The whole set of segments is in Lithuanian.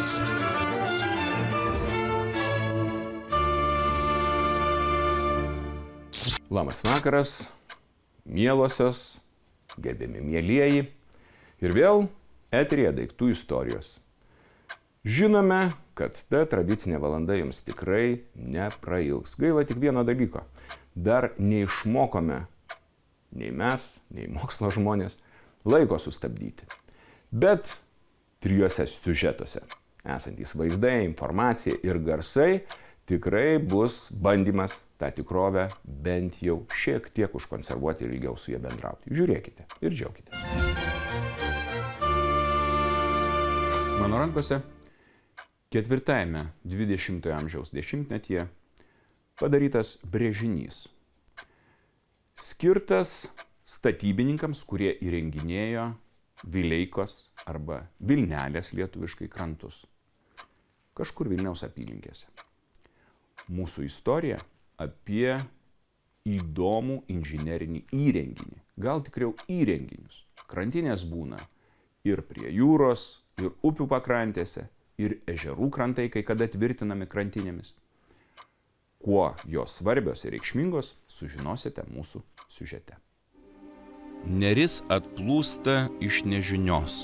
Labas vakaras, mielosios, gerbiami mielieji. Ir vėl eteryje daiktų istorijos. Žinome, kad ta tradicinė valanda jums tikrai neprailgs. Gaila tik vieno dalyko. Dar neišmokome, nei mes, nei mokslo žmonės, laiko sustabdyti. Bet trijuose siužetuose esantys vaizdai, informacija ir garsai tikrai bus bandymas tą tikrovę bent jau šiek tiek užkonservuoti ir ilgiau su ja bendrauti. Žiūrėkite ir džiaukite. Mano rankose 4-ame 20-ojo amžiaus dešimtmetyje padarytas brėžinys, skirtas statybininkams, kurie įrenginėjo Vileikos arba Vilnelės lietuviškai krantus, kažkur Vilniaus apylinkėse. Mūsų istorija apie įdomų inžinerinį įrenginį, gal tikriau įrenginius. Krantinės būna ir prie jūros, ir upių pakrantėse, ir ežerų krantai, kai kada tvirtinami krantinėmis. Kuo jos svarbios ir reikšmingos, sužinosite mūsų siužete. Neris atplūsta iš nežinios.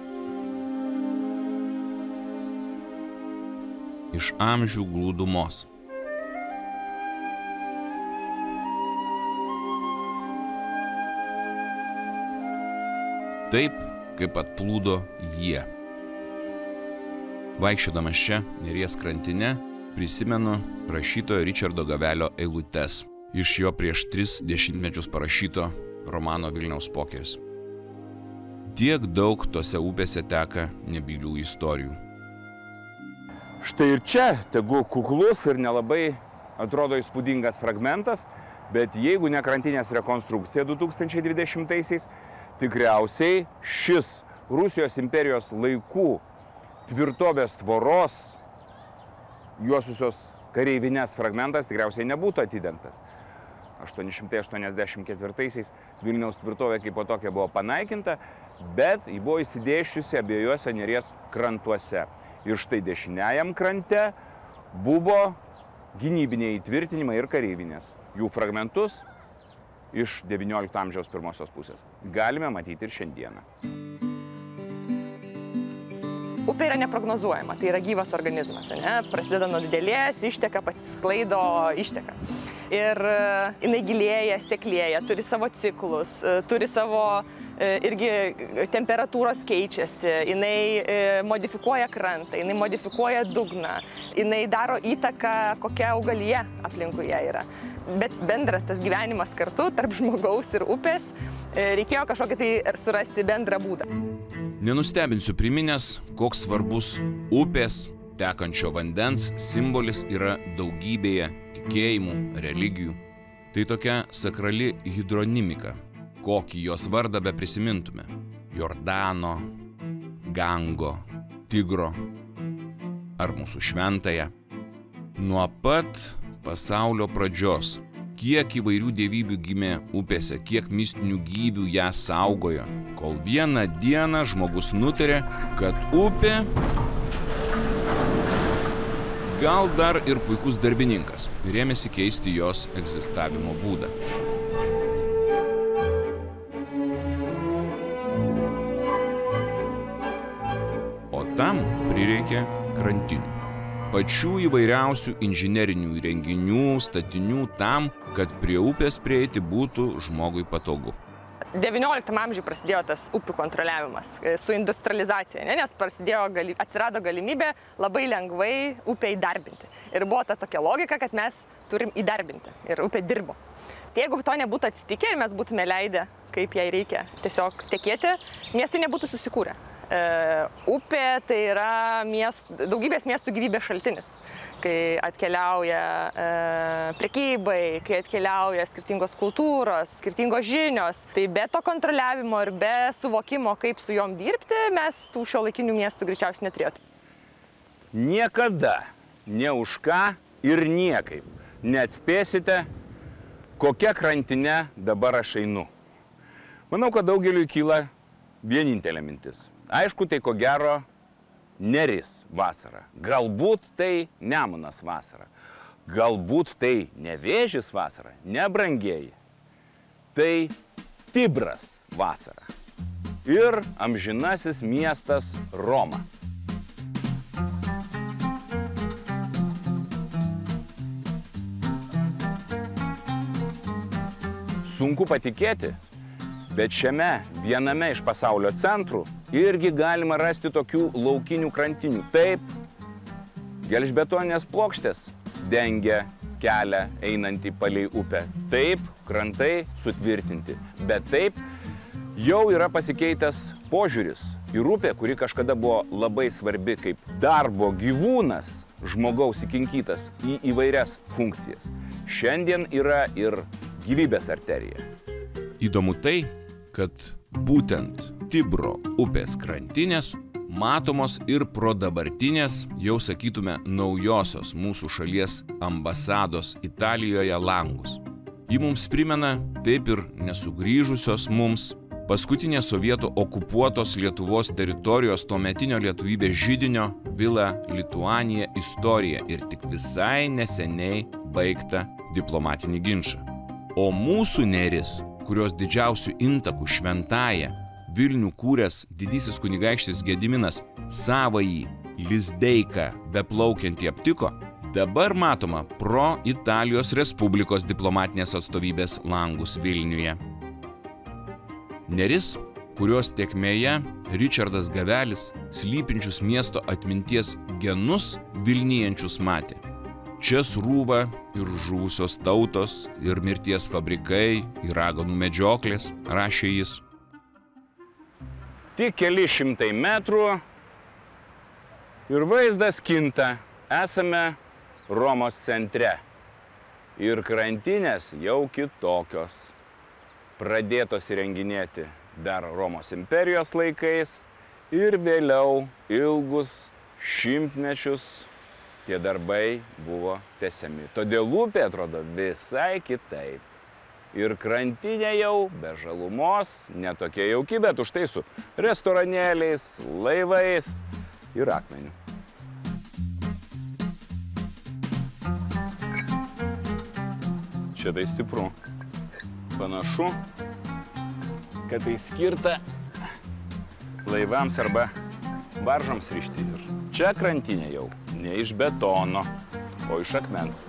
Iš amžių glūdumos. Taip, kaip atplūdo jie. Vaikščiodamas čia, Neries krantine, prisimenu rašytojo Ričardo Gavelio eilutes iš jo prieš 3 dešimtmečius parašyto romano Vilniaus pokeris. Tiek daug tose upėse teka nebylių istorijų. Štai ir čia tegu kuklus ir nelabai atrodo įspūdingas fragmentas, bet jeigu ne krantinės rekonstrukcija 2020-aisiais, tikriausiai šis Rusijos imperijos laikų tvirtovės tvoros juosusios kareivinės fragmentas tikriausiai nebūtų atidengtas. 884-aisiais Vilniaus tvirtovė kaip po tokia buvo panaikinta, bet ji buvo įsidėsčiusi abiejuose Neries krantuose. Ir štai dešiniajam krante buvo gynybiniai įtvirtinimai ir kareivinės. Jų fragmentus iš XIX amžiaus pirmosios pusės galime matyti ir šiandieną. Upė yra neprognozuojama, tai yra gyvas organizmas, ne? Prasideda nuo didelės, išteka, pasisklaido, išteka. Ir jinai gilėja, seklėja, turi savo ciklus, turi savo irgi temperatūros keičiasi, jinai modifikuoja krantą, jinai modifikuoja dugną, jinai daro įtaką, kokia augalija aplinkuje yra. Bet bendras tas gyvenimas kartu tarp žmogaus ir upės, reikėjo kažkokį tai surasti bendrą būdą. Nenustebinsiu priminęs, koks svarbus upės, tekančio vandens simbolis yra daugybėje tikėjimų, religijų. Tai tokia sakrali hidronimika, kokį jos vardą be prisimintume. Jordano, Gango, Tigro ar mūsų šventąją. Nuo pat pasaulio pradžios, kiek įvairių dievybių gimė upėse, kiek mistinių gyvių ją saugojo, kol vieną dieną žmogus nutarė, kad upė gal dar ir puikus darbininkas ir ėmėsi keisti jos egzistavimo būdą. O tam prireikė krantinių. Pačių įvairiausių inžinerinių įrenginių, statinių tam, kad prie upės prieiti būtų žmogui patogu. XIX amžiuje prasidėjo tas upių kontroliavimas su industrializacija, nes atsirado galimybė labai lengvai upę įdarbinti. Ir buvo ta tokia logika, kad mes turim įdarbinti ir upė dirbo. Tai jeigu to nebūtų atsitikę ir mes būtume leidę, kaip jai reikia tiesiog tekėti, miestai nebūtų susikūrę. Upė tai yra daugybės miestų gyvybės šaltinis. Kai atkeliauja prekybai, kai atkeliauja skirtingos kultūros, skirtingos žinios, tai be to kontroliavimo ir be suvokimo, kaip su jom dirbti, mes tų šiuolaikinių miestų greičiausiai neturėtume. Niekada, ne už ką ir niekaip neatspėsite, kokia krantine dabar aš einu. Manau, kad daugeliui kyla vienintelė mintis. Aišku, tai ko gero Neris vasara, galbūt tai Nemunas vasara, galbūt tai Nevėžis vasara, nebrangieji. Tai Tibras vasara ir amžinasis miestas Roma. Sunku patikėti, bet šiame viename iš pasaulio centrų irgi galima rasti tokių laukinių krantinių. Taip, gelžbetoninės plokštės dengia kelią einantį palei upę. Taip, krantai sutvirtinti. Bet taip, jau yra pasikeitęs požiūris. Ir upė, kuri kažkada buvo labai svarbi kaip darbo gyvūnas, žmogaus įkinkytas į įvairias funkcijas, šiandien yra ir gyvybės arterija. Įdomu tai, kad būtent Tibro upės krantinės matomos ir pro dabartinės, jau sakytume, naujosios mūsų šalies ambasados Italijoje langus. Ji mums primena taip ir nesugrįžusios mums paskutinės sovietų okupuotos Lietuvos teritorijos tuometinio lietuvybės židinio Vila Lituanija istoriją ir tik visai neseniai baigtą diplomatinį ginčą. O mūsų Neris, kurios didžiausių intakų Šventąją Vilnių kūręs didysis kunigaikštis Gediminas savąjį Lizdeiką beplaukiantį aptiko, dabar matoma pro Italijos Respublikos diplomatinės atstovybės langus Vilniuje. Neris, kurios tėkmėje Ričardas Gavelis slypinčius miesto atminties genus Vilnijančius matė. Čia srūva ir žuvusios tautos, ir mirties fabrikai, ir raganų medžioklės, rašė jis. Tik keli šimtai metrų ir vaizdas kinta. Esame Romos centre. Ir krantinės jau kitokios. Pradėtos įrenginėti dar Romos imperijos laikais ir vėliau ilgus šimtmečius tie darbai buvo tęsiami. Todėl upė atrodo visai kitaip. Ir krantinė jau be žalumos, netokia jauki, bet už tai su restoranėliais, laivais ir akmeniu. Čia tai stipru. Panašu, kad tai skirta laivams arba baržoms rišti. Ir čia krantinė jau ne iš betono, o iš akmens.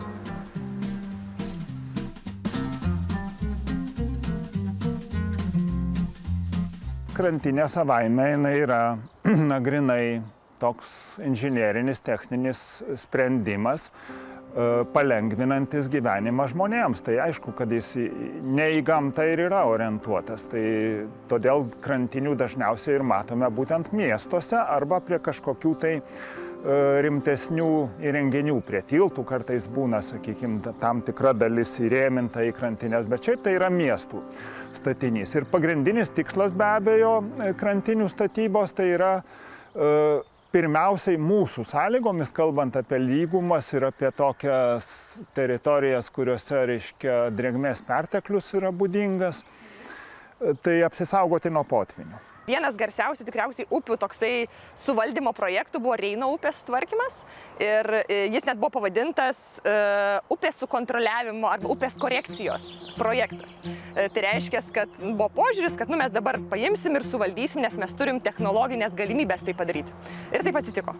Krantinė savaime jinai yra grynai toks inžinierinis, techninis sprendimas, palengvinantis gyvenimą žmonėms. Tai aišku, kad jis ne į gamtą ir yra orientuotas. Tai todėl krantinių dažniausiai ir matome būtent miestuose arba prie kažkokių tai rimtesnių įrenginių, prie tiltų kartais būna, sakykime, tam tikra dalis įrėminta į krantinės, bet šiaip tai yra miestų statinys. Ir pagrindinis tikslas be abejo krantinių statybos tai yra pirmiausiai mūsų sąlygomis, kalbant apie lygumas ir apie tokias teritorijas, kuriuose, reiškia, drėgmės perteklius yra būdingas, tai apsisaugoti nuo potvinių. Vienas garsiausių tikriausiai upių toksai suvaldymo projektų buvo Reino upės tvarkymas ir jis net buvo pavadintas upės sukontroliavimo arba upės korekcijos projektas. Tai reiškia, kad buvo požiūris, kad mes dabar paimsim ir suvaldysim, nes mes turim technologinės galimybės tai padaryti. Ir taip atsitiko.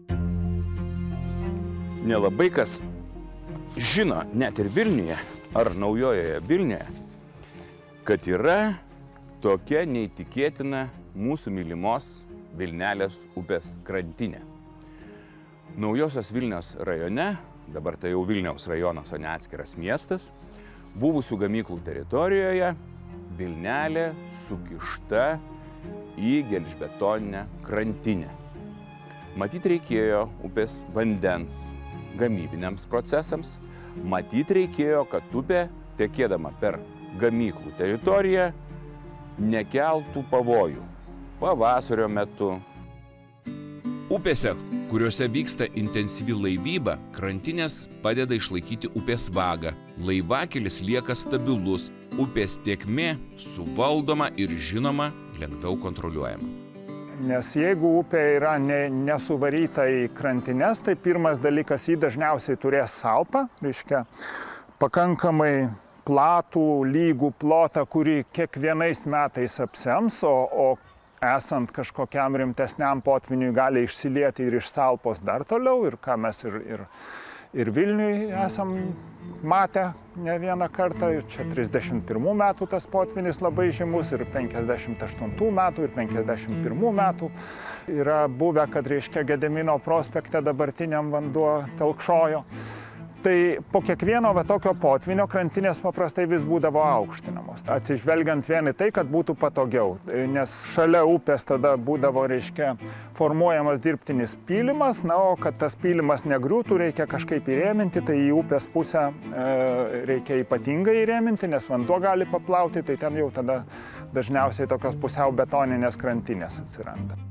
Nelabai kas žino, net ir Vilniuje ar Naujojoje Vilniuje, kad yra tokia neįtikėtina mūsų mylimos Vilnelės upės krantinė. Naujosios Vilnios rajone, dabar tai jau Vilniaus rajonas, o ne atskiras miestas, buvusių gamyklų teritorijoje Vilnelė sukišta į gelžbetoninę krantinę. Matyt, reikėjo upės vandens gamybiniams procesams, matyt, reikėjo, kad upė, tekėdama per gamyklų teritoriją, nekeltų pavojų pavasario metu. Upėse, kuriuose vyksta intensyvi laivyba, krantinės padeda išlaikyti upės vagą, laivakelis lieka stabilus, upės tėkmė suvaldoma ir žinoma lengviau kontroliuojama. Nes jeigu upė yra nesuvaryta į krantines, tai pirmas dalykas, jį dažniausiai turės salpą, reiškia pakankamai platų, lygų plotą, kurį kiekvienais metais apsems, o esant kažkokiam rimtesniam potviniui gali išsilieti ir iš salpos dar toliau, ir ką mes ir Vilniui esam matę ne vieną kartą, ir čia 31 metų tas potvinis labai žymus, ir 58 metų, ir 51 metų yra buvę, kad reiškia Gedimino prospekte dabartiniam vanduo telkšojo. Tai po kiekvieno tokio potvinio krantinės paprastai vis būdavo aukštinamos, atsižvelgiant vien į tai, kad būtų patogiau, nes šalia upės tada būdavo, reiškia, formuojamas dirbtinis pylimas, o kad tas pylimas negriūtų, reikia kažkaip įrėminti, tai į upės pusę reikia ypatingai įrėminti, nes vanduo gali paplauti, tai ten jau tada dažniausiai tokios pusiau betoninės krantinės atsiranda.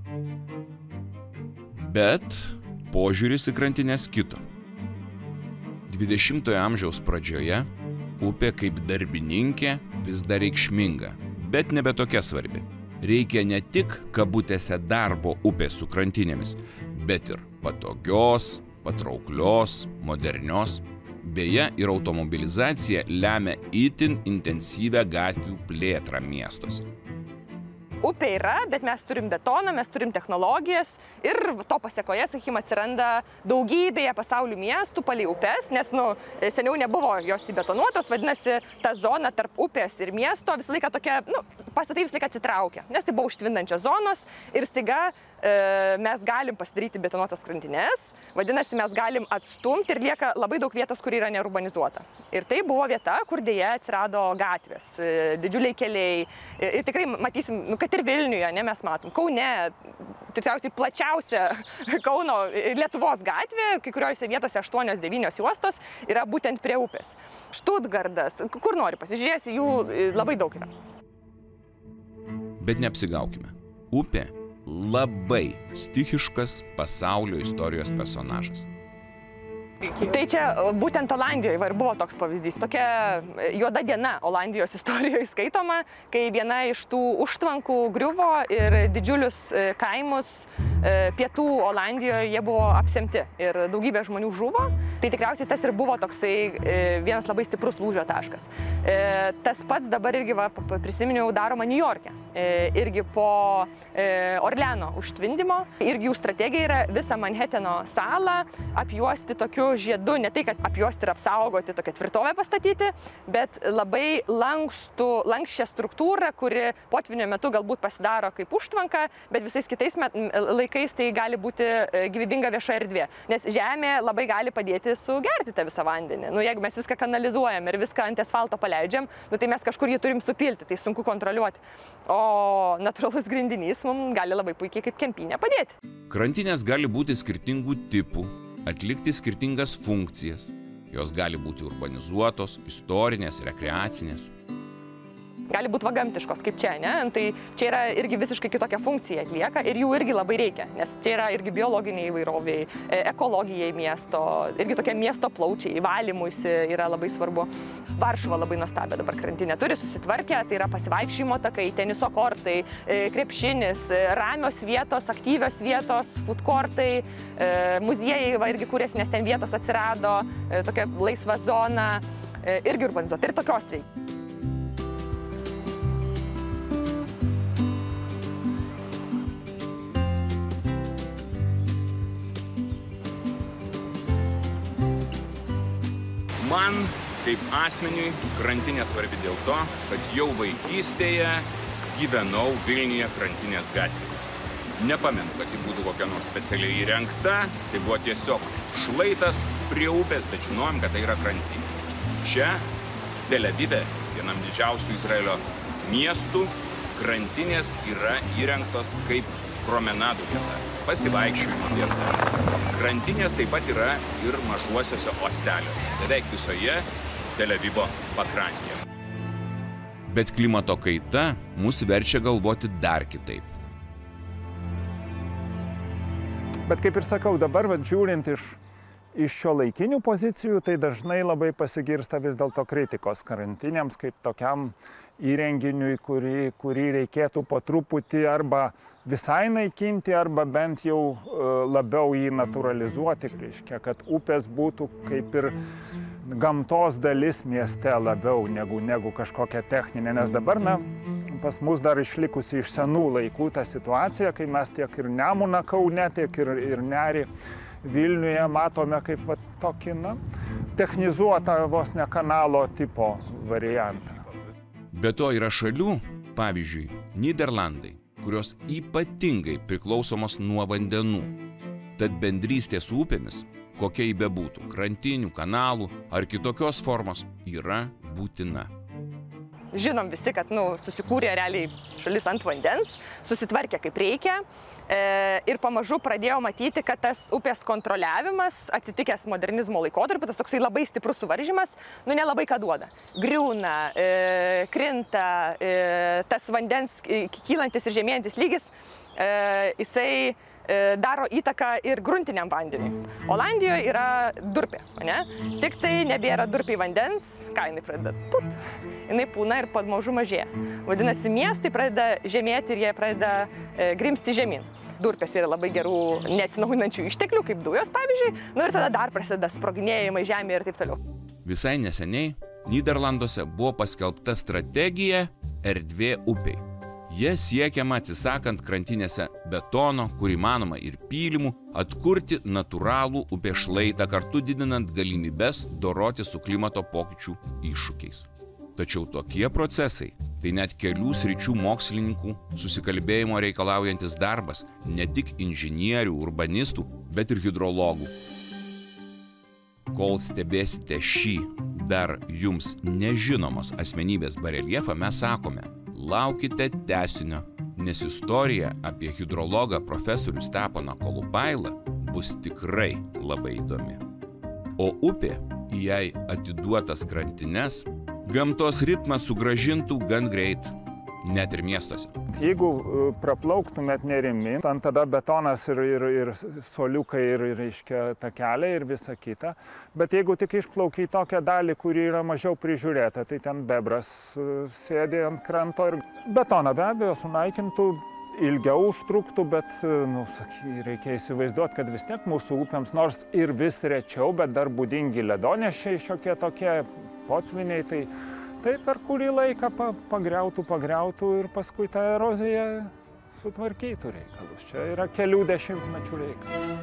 Bet požiūris į krantinės kito. 20-ojo amžiaus pradžioje upė kaip darbininkė vis dar reikšminga, bet nebe tokia svarbi. Reikia ne tik kabutėse darbo upės su krantinėmis, bet ir patogios, patrauklios, modernios. Beje, ir automobilizacija lemia itin intensyvią gatvių plėtrą miestuose. Upė yra, bet mes turim betoną, mes turim technologijas ir to pasiekoje, sakykime, atsiranda daugybėje pasaulio miestų palei upės, nes seniau nebuvo jos įbetonuotos, vadinasi, ta zona tarp upės ir miesto visą laiką tokia, pastatai visą laiką atsitraukia, nes tai buvo užtvindančios zonos ir staiga mes galim pasidaryti betonuotas krantines, vadinasi, mes galim atstumti ir lieka labai daug vietos, kur yra neurbanizuota. Ir tai buvo vieta, kur dėja atsirado gatvės, didžiuliai keliai ir tikrai matysim, kad ir Vilniuje, mes matom, Kaune, tikriausiai plačiausia Kauno Lietuvos gatvė, kai kuriuose vietose 8-9 juostos yra būtent prie upės. Štutgardas, kur nori pasižiūrėsi, jų labai daug yra. Bet neapsigaukime. Upė labai stichiškas pasaulio istorijos personažas. Tai čia būtent Olandijoje ir buvo toks pavyzdys. Tokia juoda diena Olandijos istorijoje skaitoma, kai viena iš tų užtvankų griuvo ir didžiulius kaimus pietų Olandijoje jie buvo apsemti ir daugybė žmonių žuvo. Tai tikriausiai tas ir buvo toksai vienas labai stiprus lūžio taškas. Tas pats dabar irgi, prisiminiau, daroma Niujorke. Irgi po Orleano užtvindimo. Irgi jų strategija yra visą Manheteno salą apjuosti tokiu žiedu, ne tai, kad apjuosti ir apsaugoti, tokią tvirtovę pastatyti, bet labai lanksčią struktūrą, kuri potvinio metu galbūt pasidaro kaip užtvanka, bet visais kitais laikais tai gali būti gyvybinga vieša erdvė. Nes žemė labai gali padėti sugerti tą visą vandenį. Jeigu mes viską kanalizuojam ir viską ant asfalto paleidžiam, tai mes kažkur jį turim supilti, tai sunku kontroliuoti. O natūralus grindinys mums gali labai puikiai kaip kempinė padėti. Krantinės gali būti skirtingų tipų, atlikti skirtingas funkcijas. Jos gali būti urbanizuotos, istorinės, rekreacinės. Gali būti vagamtiškos, kaip čia, ne? Tai čia yra irgi visiškai kitokią funkciją atlieka ir jų irgi labai reikia, nes čia yra irgi biologiniai įvairoviai, ekologijai miesto, irgi tokie miesto plaučiai, valymuisi yra labai svarbu. Varšuva labai nuostabia dabar krantinė turi susitvarkę, tai yra pasivaikščiojimo takai, teniso kortai, krepšinis, ramios vietos, aktyvios vietos, food kortai, muziejai irgi kūrėsi, nes ten vietos atsirado, tokia laisva zona, irgi urbanizuota ir tokios reikia. Man, kaip asmeniui, krantinė svarbi dėl to, kad jau vaikystėje gyvenau Vilniuje Krantinės gatvėje. Nepamenu, kad ji būtų kokia nors specialiai įrengta, tai buvo tiesiog šlaitas prie upės, bet žinojom, kad tai yra krantinė. Čia, Tel Avive, vienam didžiausių Izraelio miestų, krantinės yra įrengtos kaip promenadų vieta, pasivaikščiojimo vieta. Krantinės taip pat yra ir mažuosiuose uosteliuose, beveik visoje Tel Avivo pakrantėje. Bet klimato kaita mus verčia galvoti dar kitaip. Bet kaip ir sakau, dabar žiūrint iš šiuolaikinių pozicijų, tai dažnai labai pasigirsta vis dėlto kritikos krantinėms kaip tokiam įrenginiui, kurį reikėtų po truputį arba visai naikinti, arba bent jau labiau jį naturalizuoti. Reiškia, kad upės būtų kaip ir gamtos dalis mieste labiau negu kažkokia techninė. Nes dabar, pas mus dar išlikusi iš senų laikų ta situacija, kai mes tiek ir Nemuną Kaune, tiek ir Nerį Vilniuje matome kaip tokį, technizuotą vos ne kanalo tipo variantą. Be to yra šalių, pavyzdžiui, Nyderlandai, kurios ypatingai priklausomos nuo vandenų. Tad bendrystė su upėmis, kokia ji bebūtų, krantinių, kanalų ar kitokios formos, yra būtina. Žinom visi, kad susikūrė realiai šalis ant vandens, susitvarkė kaip reikia ir pamažu pradėjo matyti, kad tas upės kontroliavimas, atsitikęs modernizmo laikotarpiu, tas toksai labai stiprus suvaržymas, nelabai ką duoda. Griūna, krinta, tas vandens kylantis ir žemėjantis lygis, jisai daro įtaką ir gruntiniam vandeniui. Olandijoje yra durpė, ne? Tik tai nebėra durpiai vandens, ką jinai pradeda put, jinai pūna ir pamažu mažėja. Vadinasi, miestai pradeda žemėti ir jie pradeda grimsti žemyn. Durpės yra labai gerų neatsinaujinančių išteklių, kaip dujos pavyzdžiui, ir tada dar prasideda sproginėjimai žemėje ir taip toliau. Visai neseniai Nyderlanduose buvo paskelbta strategija Erdvė upei. Jie siekiama atsisakant krantinėse betono, kur įmanoma ir pylimų, atkurti natūralų upės šlaitą, kartu didinant galimybes doroti su klimato pokyčių iššūkiais. Tačiau tokie procesai tai net kelių sričių mokslininkų susikalbėjimo reikalaujantis darbas, ne tik inžinierių, urbanistų, bet ir hidrologų. Kol stebėsite šį dar jums nežinomos asmenybės bareljefą, mes sakome, laukite tęsinio, nes istorija apie hidrologą profesorių Steponą Kolupailą bus tikrai labai įdomi. O upė, į jai atiduotas krantines, gamtos ritmas sugrąžintų gan greit, net ir miestuose. Jeigu praplauktumėt Nerimi, tada betonas ir soliukai ir reiškia takeliai ir visa kita. Bet jeigu tik išplaukia į tokią dalį, kuri yra mažiau prižiūrėta, tai ten bebras sėdė ant kranto ir betoną be abejo sunaikintų, ilgiau užtruktų, bet reikia įsivaizduoti, kad vis tiek mūsų upėms, nors ir vis rečiau, bet dar būdingi ledonešiai šiokie tokie potviniai, tai per kurį laiką pagriautų ir paskui tą eroziją sutvarkytų reikalus. Čia yra kelių dešimtmečių reikalas.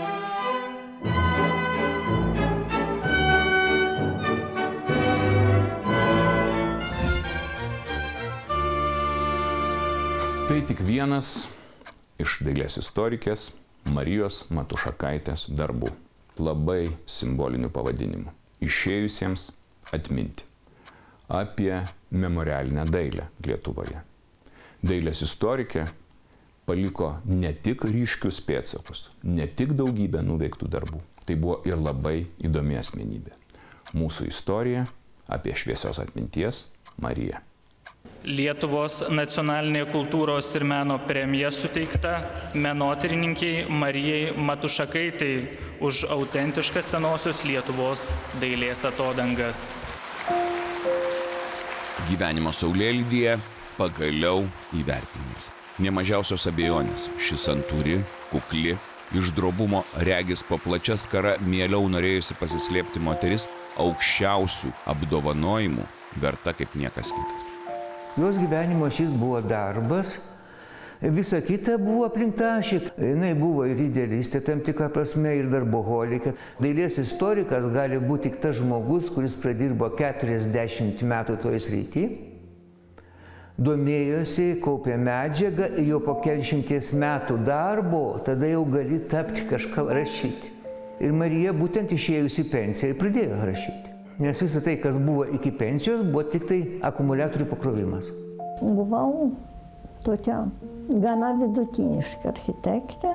Tai tik vienas iš dailės istorikės Marijos Matušakaitės darbų, labai simbolinių pavadinimų, išėjusiems atminti, apie memorialinę dailę Lietuvoje. Dailės istorikė paliko ne tik ryškius pėdsakus, ne tik daugybę nuveiktų darbų, tai buvo ir labai įdomi asmenybė. Mūsų istorija apie šviesios atminties Mariją. Lietuvos nacionalinė kultūros ir meno premija suteikta menotyrininkiai Marijai Matušakaitai už autentiškas senosios Lietuvos dailės atodangas. Gyvenimo saulėlydyje pagaliau įvertinimas. Nė mažiausios abejonės, ši santūri, kukli, iš drobumo regis po plačia skara mieliau norėjusi pasislėpti moteris aukščiausių apdovanojimų verta kaip niekas kitas. Jos gyvenimo šis buvo darbas, visa kita buvo aplink tašį. Jinai buvo ir idealistė tam tikrą prasme, ir darboholikė. Dailės istorikas gali būti tik tas žmogus, kuris pradirbo 40 metų toj srity, domėjosi, kaupė medžiagą ir jau po 40 metų darbo tada jau gali tapti kažką rašyti. Ir Marija būtent išėjusi į pensiją ir pradėjo rašyti. Nes visą tai, kas buvo iki pensijos, buvo tik tai akumuliatorių pakrovimas. Buvau tokia gana vidutiniška architektė.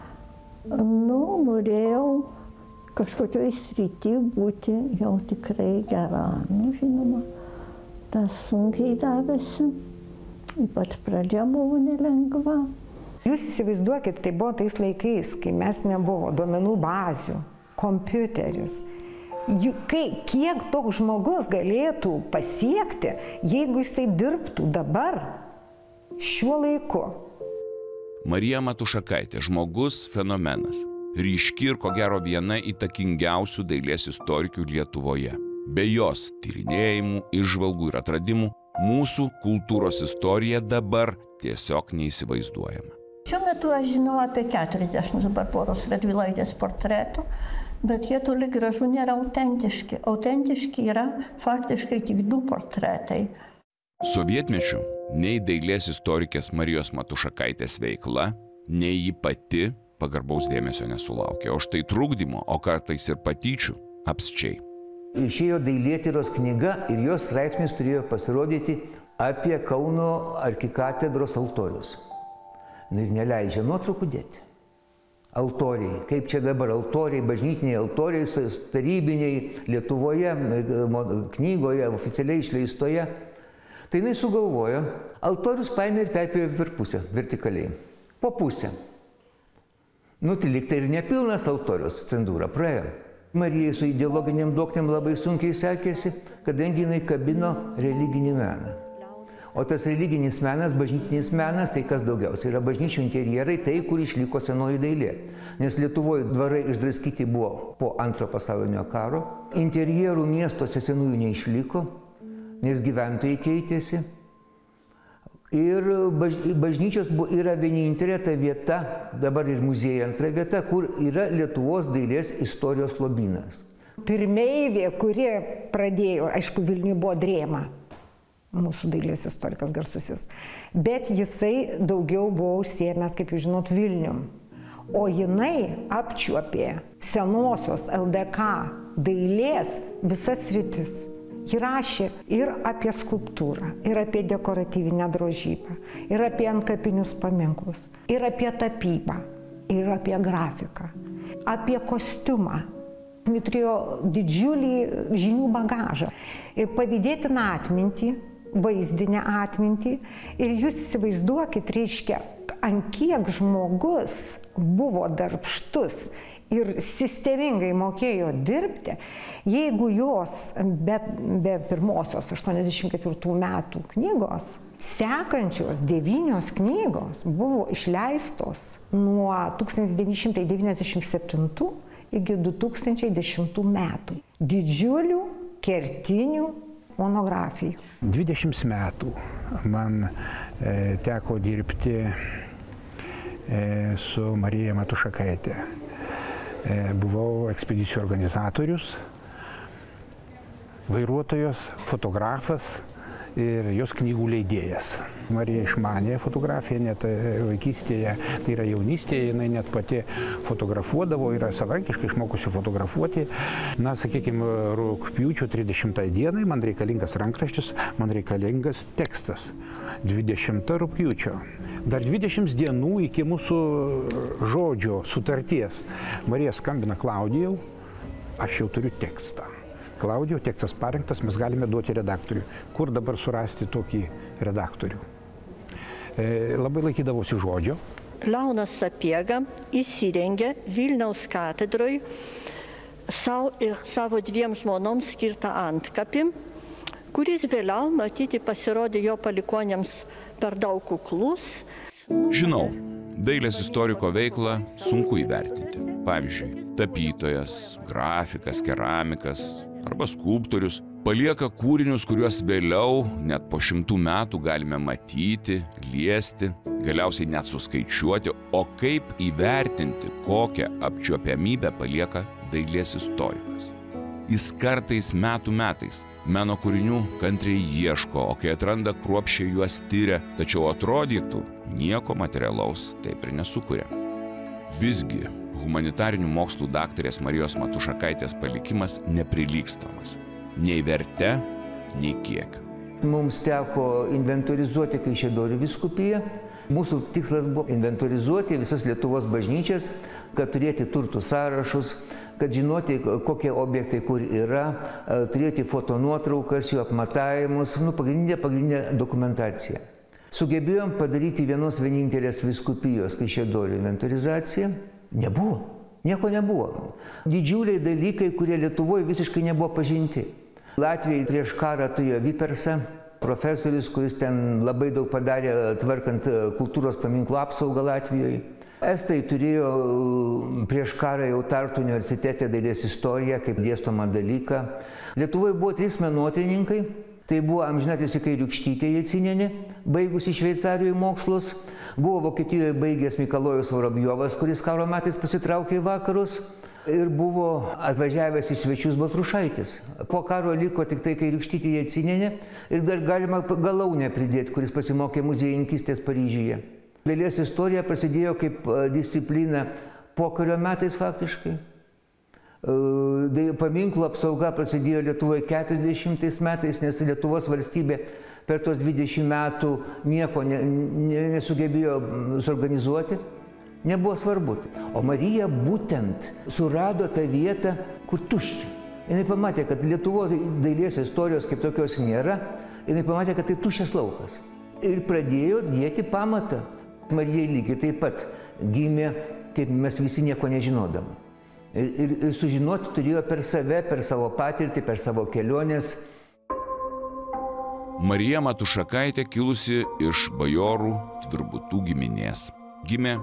Norėjau kažkokioj srity būti jau tikrai gera. Žinoma, tas sunkiai davėsi, ypač pradžia buvo nelengva. Jūs įsivaizduokit, tai buvo tais laikais, kai mes nebuvo duomenų bazių, kompiuteris. Kiek toks žmogus galėtų pasiekti, jeigu jisai dirbtų dabar, šiuo laiku. Marija Matušakaitė – žmogus fenomenas. Ryški ir ko gero viena įtakingiausių dailės istorikių Lietuvoje. Be jos tyrinėjimų, įžvalgų ir atradimų mūsų kultūros istorija dabar tiesiog neįsivaizduojama. Šiuo metu aš žinau apie 40 Barboros Radvilaitės portretų, bet jie toli gražu nėra autentiški. Autentiški yra faktiškai tik 2 portretai. Sovietmečiu nei dailės istorikės Marijos Matušakaitės veikla, nei ji pati pagarbaus dėmesio nesulaukė, o štai trukdymo, o kartais ir patyčių apsčiai. Išėjo dailėtyros knyga ir jos straipsnis turėjo pasirodyti apie Kauno arkikatedros altorius. Ir neleidžia nuotraukų dėti. Altoriai, kaip čia dabar altoriai, bažnytiniai altoriai, tarybiniai Lietuvoje, knygoje, oficialiai išleistoje. Tai jinai sugalvojo, altorius paėmė ir perpėjo per pusę, vertikaliai. Po pusę. Tai lyg tai ir nepilnas altorius, cenzūra praėjo. Marijai su ideologiniam doktėm labai sunkiai sekėsi, kadangi jinai kabino religinį meną. O tas religinis menas, bažnytinis menas, tai kas daugiausiai yra bažnyčių interjerai, tai kur išliko senoji dailė. Nes Lietuvoje dvarai išdraskyti buvo po Antrojo pasaulinio karo. Interjerų miestuose senųjų neišliko, nes gyventojai keitėsi. Ir bažnyčios yra vienintelė ta vieta, dabar ir muziejai antra vieta, kur yra Lietuvos dailės istorijos lobynas. Pirmeivė, kurie pradėjo, aišku, Vilniuje buvo Drėma, mūsų dailės istorikas garsusis, bet jisai daugiau buvo užsiėmęs, kaip jūs žinot, Vilnium. O jinai apčiuopė senosios LDK dailės visas sritis. Ji rašė ir apie skulptūrą, ir apie dekoratyvinę drožybą, ir apie antkapinius paminklus, ir apie tapybą, ir apie grafiką, apie kostiumą. Ji turėjo didžiulį žinių bagažą. Ir pavydėtiną atmintį, vaizdinę atmintį. Ir jūs įsivaizduokit, reiškia, ant kiek žmogus buvo darbštus ir sistemingai mokėjo dirbti, jeigu jos be pirmosios 84 metų knygos, sekančios 9 knygos buvo išleistos nuo 1997 iki 2010 metų. Didžiulių kertinių monografijų. 20 metų man teko dirbti su Marija Matušakaitė. Buvau ekspedicijų organizatorius, vairuotojas, fotografas ir jos knygų leidėjas. Marija išmanė fotografiją, net vaikystėje, tai yra jaunystėje, jinai net pati fotografuodavo, yra savarankiškai išmokusi fotografuoti. Na, sakykime, rugpjūčio 30 dienai man reikalingas rankraštis, man reikalingas tekstas. 20 rugpjūčio. Dar 20 dienų iki mūsų žodžio sutarties. Marija skambina Klaudijau, aš jau turiu tekstą. Klaudijau, tekstas parengtas, mes galime duoti redaktoriui. Kur dabar surasti tokį redaktorių? Labai laikydavosi žodžio. Leonas Sapiega įsirengė Vilniaus katedroj savo 2 žmonoms skirtą antkapį, kuris vėliau, matyti, pasirodė jo palikuoniams per daug kuklus. Žinau, dailės istoriko veiklą sunku įvertinti. Pavyzdžiui, tapytojas, grafikas, keramikas arba skulptorius palieka kūrinius, kuriuos vėliau, net po 100 metų galime matyti, liesti, galiausiai net suskaičiuoti, o kaip įvertinti, kokią apčiuopiamybę palieka dailės istorikas. Jis kartais metų metais meno kūrinių kantriai ieško, o kai atranda, kruopščiai juos tyria, tačiau atrodytų, nieko materialaus taip ir nesukuria. Visgi, humanitarinių mokslų daktarės Marijos Matušakaitės palikimas neprilygstamas. Nei verte, nei kiekiu. Mums teko inventorizuoti Kaišiadorių vyskupiją. Mūsų tikslas buvo inventorizuoti visas Lietuvos bažnyčias, kad turėti turtų sąrašus, kad žinoti, kokie objektai kur yra, turėti fotonuotraukas, jų apmatavimus, pagrindinė dokumentacija. Sugebėjom padaryti vienos vienintelės vyskupijos Kaišiadorių inventorizaciją. Nebuvo. Nieko nebuvo. Didžiuliai dalykai, kurie Lietuvoje visiškai nebuvo pažinti. Latvijai prieš karą turėjo Vipersą, profesorius, kuris ten labai daug padarė tvarkant kultūros paminklų apsaugą Latvijoje. Estai turėjo prieš karą jau Tartu universitete dailės istoriją kaip dėstomą dalyką. Lietuvoje buvo 3 menotyrininkai. Tai buvo amžinatilsį Kairiūkštytė Jacinienė, baigusi Šveicarijoje mokslus. Buvo Vokietijoje baigęs Mikalojus Vorobjovas, kuris karo metais pasitraukė į vakarus. Ir buvo atvažiavęs į svečius Baltrušaitis. Po karo liko tik tai Kairiūkštytė Jacinienė ir dar galima Galaunę pridėti, kuris pasimokė muziejininkystės Paryžiuje. Dailės istorija prasidėjo kaip disciplina pokario metais faktiškai. Paminklų apsauga prasidėjo Lietuvoje 40 metais, nes Lietuvos valstybė per tos 20 metų nieko nesugebėjo suorganizuoti. Nebuvo svarbu. O Marija būtent surado tą vietą, kur tuščia. Jis pamatė, kad Lietuvos dailės istorijos kaip tokios nėra. Jis pamatė, kad tai tuščias laukas. Ir pradėjo dėti pamatą. Marija lygiai taip pat gimė, kaip mes visi nieko nežinodami. Ir sužinoti turėjo per save, per savo patirtį, per savo keliones. Marija Matušakaitė kilusi iš bajorų Tvirbutų giminės. Gimė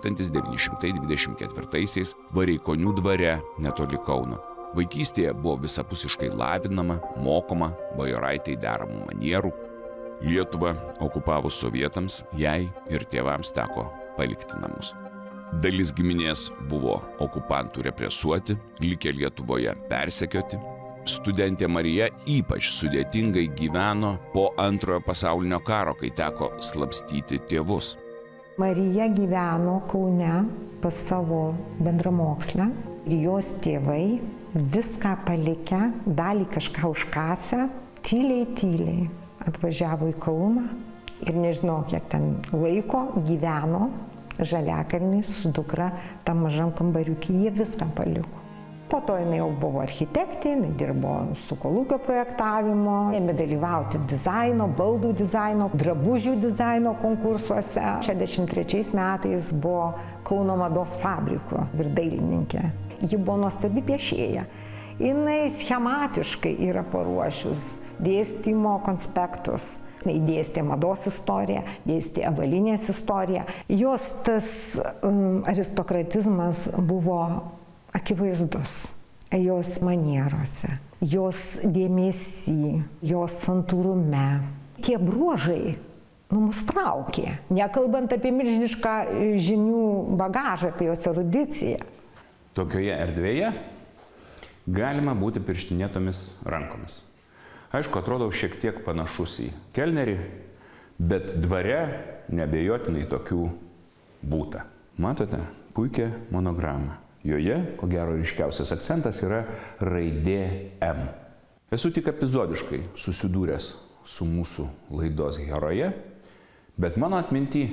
1924-aisiais Vareikonių dvare netoli Kauno. Vaikystėje buvo visapusiškai lavinama, mokoma bajoraitei deramų manierų. Lietuvą okupavus sovietams, jai ir tėvams teko palikti namus. Dalis giminės buvo okupantų represuoti, likę Lietuvoje persekioti. Studentė Marija ypač sudėtingai gyveno po Antrojo pasaulinio karo, kai teko slapstyti tėvus. Marija gyveno Kaune pas savo bendramokslę ir jos tėvai viską palikę, dalį kažką užkasę, tyliai atvažiavo į Kauną ir nežinau, kiek ten laiko gyveno Žaliakalnį su dukra tam mažam kambariukį, jie viską paliko. Po to jinai jau buvo architektė, jinai dirbo su kolūkio projektavimo, ėmė dalyvauti dizaino, baldų dizaino, drabužių dizaino konkursuose. 63 metais buvo Kauno mados fabriko virdailininkė. Ji buvo nuostabi piešėja. Jinai schematiškai yra paruošus dėstymo konspektus. Jis dėstė mados istoriją, dėstė avalynės istoriją. Jos tas aristokratizmas buvo akivaizdus. Jos manierose, jos dėmesy, jos santūrume. Tie bruožai mus traukė, nekalbant apie milžinišką žinių bagažą, apie jos erudiciją. Tokioje erdvėje galima būti pirštinėtomis rankomis. Aišku, atrodau šiek tiek panašus į kelnerį, bet dvare neabejotinai tokių būta. Matote puikią monogramą. Joje, ko gero, ryškiausias akcentas yra raidė M. Esu tik epizodiškai susidūręs su mūsų laidos heroje, bet mano atminty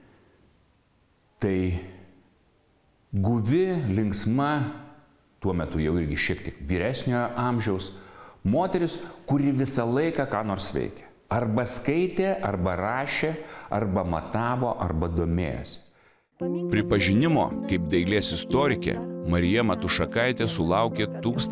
tai guvi, linksma, tuo metu jau irgi šiek tiek vyresniojo amžiaus, moteris, kuri visą laiką ką nors veikia. Arba skaitė, arba rašė, arba matavo, arba domėjosi. Pripažinimo kaip dailės istorikė Marija Matušakaitė sulaukė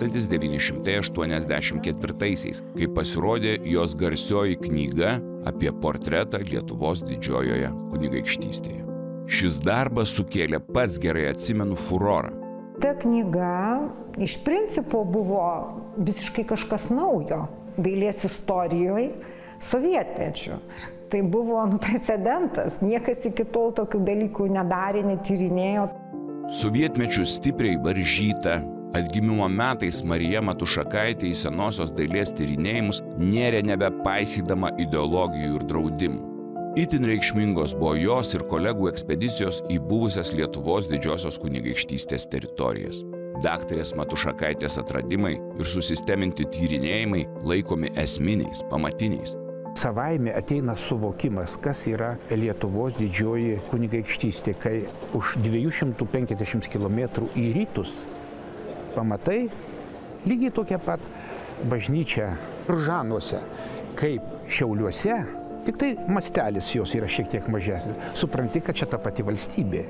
1984-aisiais, kai pasirodė jos garsioji knyga apie portretą Lietuvos didžiojoje kunigaikštystėje. Šis darbas sukėlė, pats gerai atsimenu, furorą. Ta knyga iš principo buvo visiškai kažkas naujo dailės istorijoje sovietmečiu. Tai buvo precedentas, niekas iki tol tokių dalykų nedarė, netyrinėjo. Sovietmečiu stipriai varžyta, atgimimo metais Marija Matušakaitė į senosios dailės tyrinėjimus nėrė nebepaisydama ideologijų ir draudimų. Itin reikšmingos buvo jos ir kolegų ekspedicijos į buvusias Lietuvos didžiosios kunigaikštystės teritorijas. Daktarės Matušakaitės atradimai ir susisteminti tyrinėjimai laikomi esminiais, pamatiniais. Savaime ateina suvokimas, kas yra Lietuvos didžioji kunigaikštystė, kai už 250 km į rytus pamatai lygiai tokia pat bažnyčia Ružanuose, kaip Šiauliuose, tik tai mastelis jos yra šiek tiek mažesnis. Supranti, kad čia ta pati valstybė.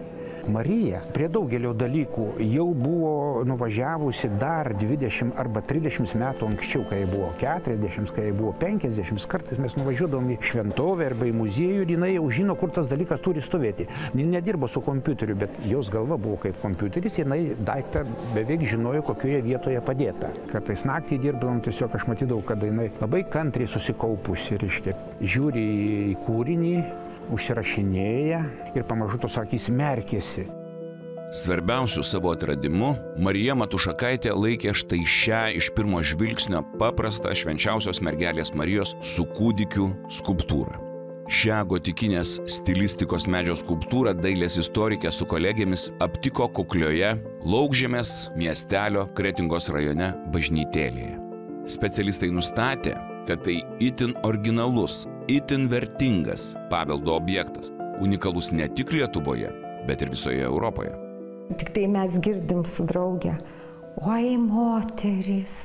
Marija prie daugelio dalykų jau buvo nuvažiavusi dar 20 arba 30 metų anksčiau, kai buvo 40, kai buvo 50, kartais mes nuvažiuodavom į šventovę arba į muziejų ir jinai jau žino, kur tas dalykas turi stovėti. Ji nedirbo su kompiuteriu, bet jos galva buvo kaip kompiuteris, jinai daiktą beveik žinojo, kokioje vietoje padėta. Kartais naktį dirbdavom, tiesiog aš matydavau, kad jinai labai kantriai susikaupusi, reiškia, žiūri į kūrinį, užsirašinėja ir pamažu tos akys merkėsi. Svarbiausiu savo atradimu Marija Matušakaitė laikė štai šią iš pirmo žvilgsnio paprastą švenčiausios mergelės Marijos su kūdikiu skulptūrą. Šią gotikinės stilistikos medžio skulptūrą dailės istorikė su kolegėmis aptiko kuklioje Laukžemės miestelio Kretingos rajone bažnytėlėje. Specialistai nustatė, kad tai itin originalus, itin vertingas paveldo objektas, unikalus ne tik Lietuvoje, bet ir visoje Europoje. Tik tai mes girdim su drauge, oi moteris.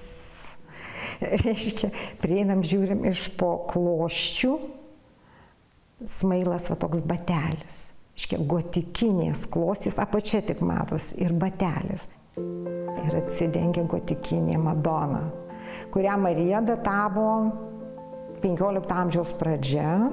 Reiškia, prieinam, žiūrim iš po kloščių, smailas va toks batelis. Reiškia, gotikinės klostys, apačia tik matos ir batelis. Ir atsidengia gotikinė Madona, kurią Marija datavo 15 amžiaus pradžia,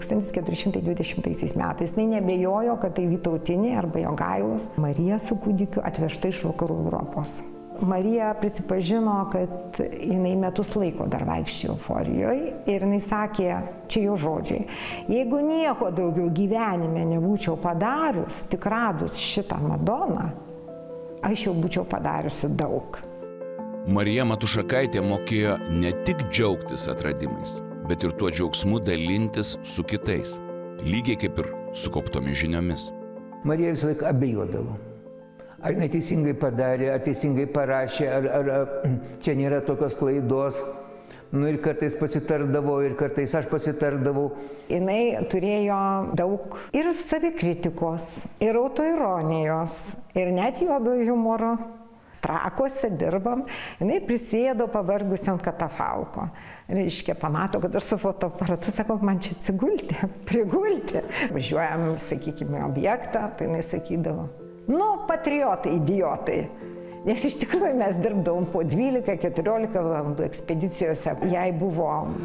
1420 metais. Tai nebejojo, kad tai Vytautinė arba Jogailos Marija su kūdikiu atvežta iš vakarų Europos. Marija prisipažino, kad jinai metus laiko dar vaikščiojo euforijoje ir jinai sakė, čia jo žodžiai, jeigu nieko daugiau gyvenime nebūčiau padarius, tik radus šitą Madoną, aš jau būčiau padariusi daug. Marija Matušakaitė mokėjo ne tik džiaugtis atradimais, bet ir tuo džiaugsmu dalintis su kitais, lygiai kaip ir sukauptomis žiniomis. Marija visą laiką abejodavo. Ar jinai teisingai padarė, ar teisingai parašė, ar čia nėra tokios klaidos. Nu ir kartais pasitardavo, ir kartais aš pasitardavau. Jinai turėjo daug ir savikritikos, ir autoironijos, ir net juodo humoro. Trakuose dirbam, jinai prisėdo pavargusi ant katafalko. Reiškia, pamato, kad aš su fotoaparatu, sakau, man čia atsigulti, prigulti. Važiuojam, sakykime, objektą, tai jinai sakydavo, nu, patriotai, idiotai. Nes iš tikrųjų mes dirbdavom po 12-14 valandų ekspedicijose. Jai buvo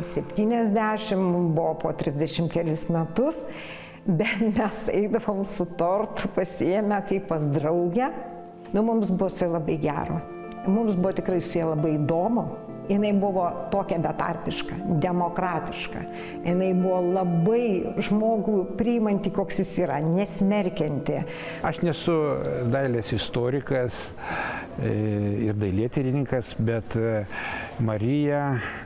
70, buvo po 30 kelis metus, bet mes eidavom su tortu pasiėmę kaip pas draugę. Nu, mums buvo su labai gero. Mums buvo tikrai su ja labai įdomu. Jinai buvo tokia betarpiška, demokratiška. Jinai buvo labai žmogų priimanti, koks jis yra, nesmerkianti. Aš nesu dailės istorikas ir dailėtyrininkas, bet Mariją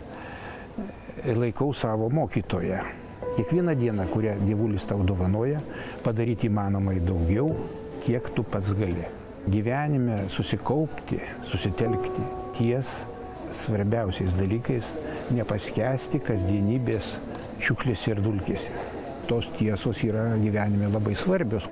laikau savo mokytoją. Kiekvieną dieną, kurią Dievulis tau dovanoja, padaryti įmanomai daugiau, kiek tu pats gali. Gyvenime susikaupti, susitelkti ties svarbiausiais dalykais, nepaskęsti kasdienybės šiukšlėse ir dulkėse. Tos tiesos yra gyvenime labai svarbios.